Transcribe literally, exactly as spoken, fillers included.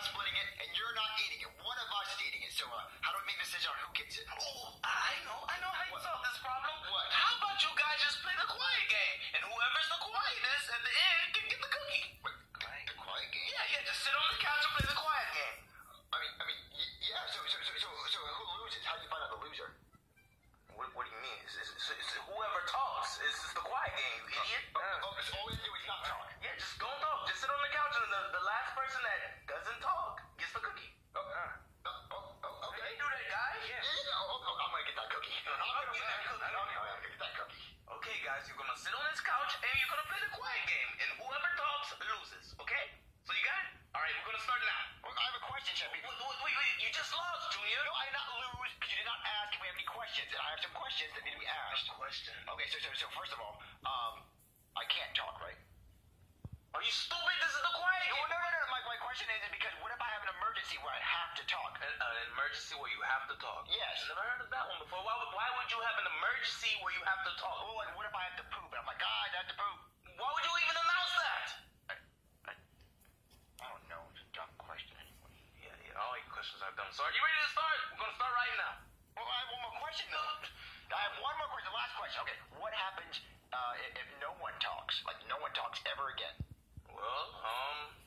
splitting it, and you're not eating it. One of us is eating it. So, uh, how do we make a decision on who gets it? Oh, I know. I know how you What? solve this problem. What? How about you guys just play the quiet game, and whoever's the quietest at the end can get the cookie? Wait, the quiet game? Yeah, yeah. Just sit on the couch and play the quiet game. I mean, I mean, y- yeah. So, so, so, so, so, who loses? How do you find out the loser? What, what do you mean? It's, it's, it's, it's whoever talks. It's, it's the quiet game, you idiot. Oh, oh, so all we have to do is not talk. Yeah, just don't talk. Just sit on the couch, and the, the last person that doesn't talk gets the cookie. Oh, uh, oh, oh, oh, okay. Hey, do that, guys. Yeah, yeah, oh, oh, I'm gonna get that cookie. I'm gonna get that cookie. I'm gonna get that cookie. Okay, guys, you're gonna sit on this couch and you're gonna play the quiet game, and whoever talks loses. Okay? So you got it? All right, we're gonna start now. Well, I have a question, Chevy. Wait, wait, wait, wait. You just lost, Junior. No, I did not lose because you did not ask if we have any questions, and I have some questions that need to be asked. Question. Okay, so, so, so first of all, um, I can't talk, right? Are you stupid? This is the quiet No, game. no, no, no. My, my question is, is because what if I have an emergency where I have to talk? An, an emergency where you have to talk. Yes. Never heard of that one before. Why would, why would you have an emergency where you have to talk? Oh, and what if I have to poop? And I'm like, God, I have to poop. Why would you even announce that? I, I, I don't know. It's a dumb question anyway. Yeah, yeah. All your questions are dumb. So are you ready to start? We're gonna start right now. Well, I have one more question, though. I have one more question. The last question. Okay, what happens uh, if, if no one talks? Like, no one talks ever again? Well, um,